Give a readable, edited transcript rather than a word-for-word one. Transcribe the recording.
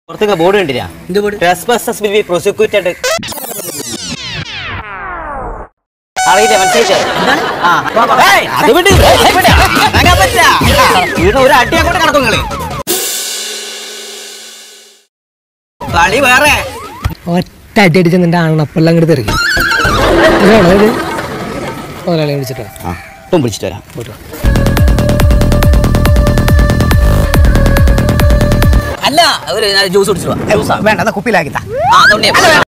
പുറത്തൊക്കെ ബോർഡ് കണ്ടില്ല? Trespassers will be prosecuted. അറിയില്ല, മനസ്സിലായില്ലേ? ഒരു അടി അങ്ങോട്ട് കിടക്കും നിങ്ങള്. കളി വേറെ. ഒറ്റ അടി അടിച്ച് നിന്റെ ആണപ്പള്ള അങ്ങോട്ട് തെറിക്കും. ഒരാളെ വിളിച്ചിട്ടോ? ഇപ്പം വിളിച്ചിട്ട് വരാം. അല്ല, ജ്യൂസ് കുടിച്ചു. വേണ്ട, കുപ്പിയിലാക്കി.